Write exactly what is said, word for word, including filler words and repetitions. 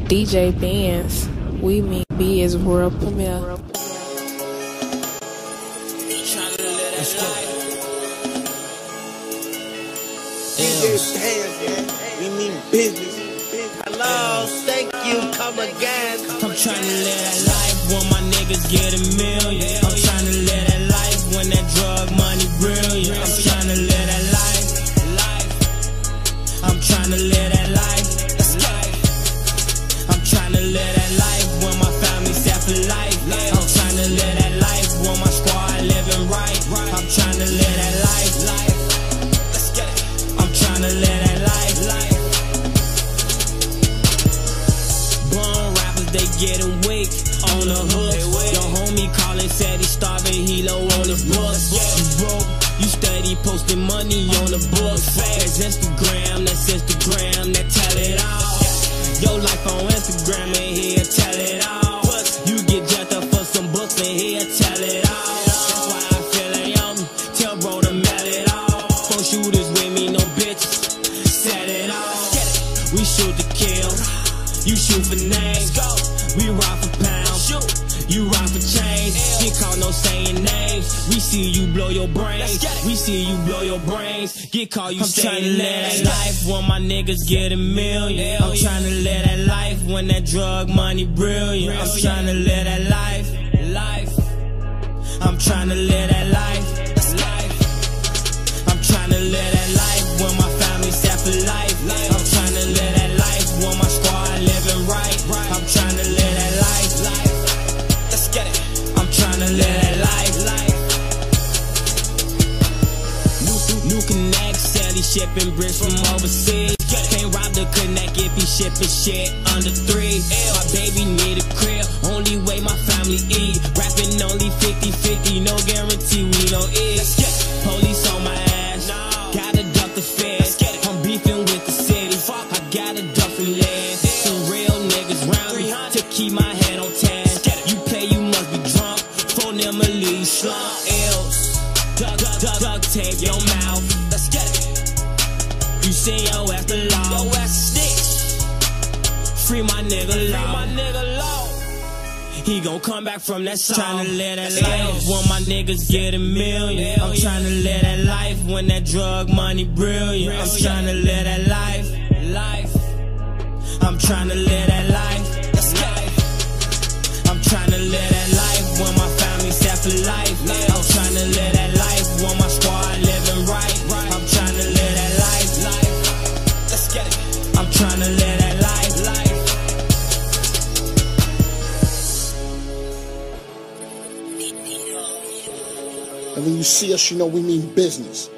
D J Benz, we mean B is world premiere. We mean business. Hello, thank you, come again. I'm trying to live that life when my niggas get a million. I'm trying to live that life when that drug money brilliant. I'm trying to live that life. I'm trying to live that life. I'm trying to live that life when my family set for life. I'm trying to live that life when my squad living right. I'm trying to live that life. I'm trying to live that life. Born rappers, they getting weak on the hook. Your homie calling, said he starving, he low on the books. You broke, you steady posting money on the books. That's Instagram, that's Instagram, that tell it all. Your life on Instagram and he'll tell it all. You get jacked up for some books and he'll tell it all. That's why I feel like I'm tell bro to mail it all. Phone shooters with me, no bitches, set it all. We shoot to kill, you shoot for names. We rob for pounds, you rob for chains. Get caught no saying names. We see you blow your brains, we see you blow your brains. Get caught you saying names. I'm trying to live that life when my niggas get a million. I'm trying to live that life when that drug money brilliant. I'm trying to live that life, life. I'm trying to live that life, life. I'm trying to live that life when my family set for life. I'm trying to live that life when my squad living right. I'm trying to live that life, life. Let's get it. I'm trying to live that life, life. New, new connect, said he shipping bricks from overseas. Can't rob the connect if he shipping shit under three. My baby need a crib, only way my family eat. Rapping only fifty fifty, no guarantee we don't eat. Police on my ass, gotta duck the feds. I'm beefing with the city, I gotta duck the land. Some real niggas round me to keep my head on task. You play, you must be drunk, phone them a leave slump. Ills, duck, duck, duck tape your mouth. Let's get it. You say yo ass the law, yo ass snitch. Free my nigga law, my nigga law. He gon' come back from that song. Tryna live that life when my niggas get a million. I'm tryna live that life when that drug money brilliant. I'm tryna live that life, life. I'm tryna live that life, life. I'm tryna live that life when my family set for life. I'm tryna live that life when my squad living right. I'm tryna live that life, life. Let's get it. I'm tryna live that life, life. And when you see us, you know we mean business.